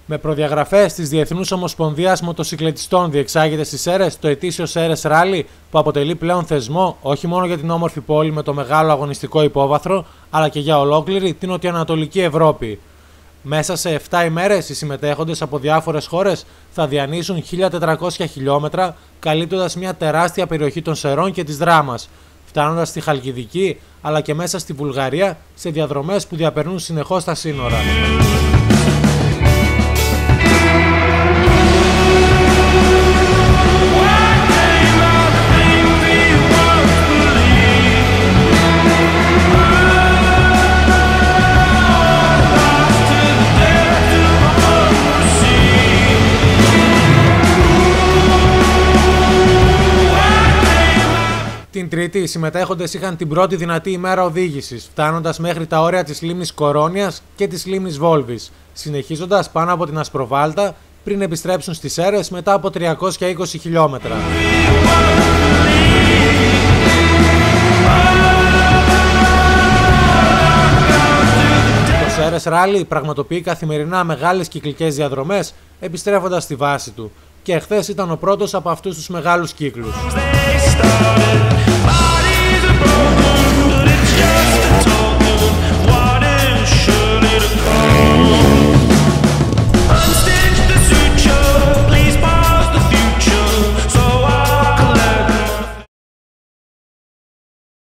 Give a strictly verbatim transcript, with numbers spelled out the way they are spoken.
Με προδιαγραφές της Διεθνούς Ομοσπονδίας Μοτοσυκλετιστών διεξάγεται στις Σέρρες το ετήσιο Σέρρες Ράλι, που αποτελεί πλέον θεσμό όχι μόνο για την όμορφη πόλη με το μεγάλο αγωνιστικό υπόβαθρο, αλλά και για ολόκληρη την νοτιοανατολική Ευρώπη. Μέσα σε επτά ημέρες οι συμμετέχοντες από διάφορες χώρες θα διανύσουν χίλια τετρακόσια χιλιόμετρα, καλύπτοντας μια τεράστια περιοχή των Σερών και της Δράμας, φτάνοντας στη Χαλκιδική αλλά και μέσα στη Βουλγαρία σε διαδρομές που διαπερνούν συνεχώς τα σύνορα. Την Τρίτη, οι συμμετέχοντες είχαν την πρώτη δυνατή ημέρα οδήγησης, φτάνοντας μέχρι τα όρια της λίμνης Κορώνιας και της λίμνης Βόλβης, συνεχίζοντας πάνω από την Ασπροβάλτα πριν επιστρέψουν στις Σέρρες μετά από τριακόσια είκοσι χιλιόμετρα. Το Σέρρες Ράλι πραγματοποιεί καθημερινά μεγάλες κυκλικές διαδρομές, επιστρέφοντας στη βάση του, και εχθές ήταν ο πρώτος από αυτούς τους μεγάλους κύκλους.